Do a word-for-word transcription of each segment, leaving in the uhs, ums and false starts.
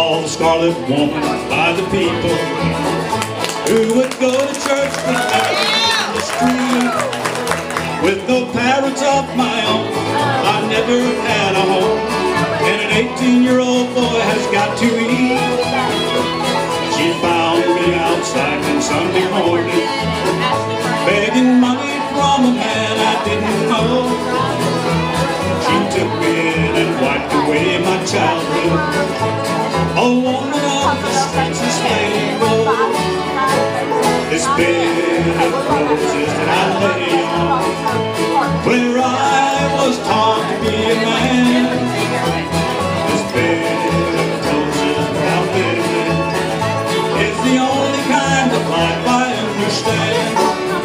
called the Scarlet Woman by the people who would go to church with me in the street. With no parents of my own, I never had a home, and an eighteen-year-old boy has got to eat. She found me outside one Sunday morning, begging money from a man I didn't know. She took me in and wiped away my childhood. A woman of the streets, this lady rose. This bed of roses that I lay on, where I was taught to be a man. This bed of roses that I live in is the only kind of life I understand.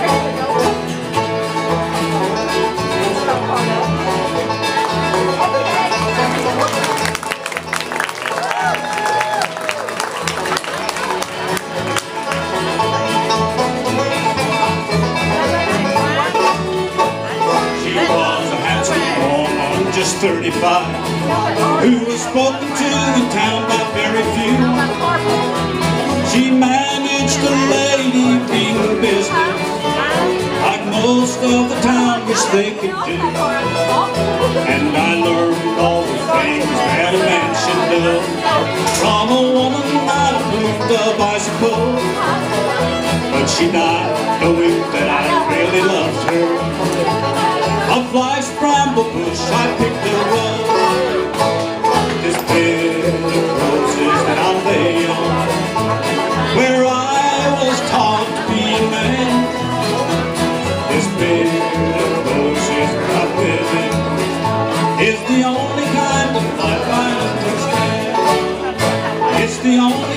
Just thirty-five, who was spoken to in town by very few. She managed a lady being business like most of the town wish they could do. And I learned all the things that a man should do from a woman I believed of, I suppose. But she died knowing that I really loved her. Of life's bramble bush I picked a rose. This bed of roses that I lay on, where I was taught to be a man. This bed of roses that I live in is the only kind of life I understand. It's the only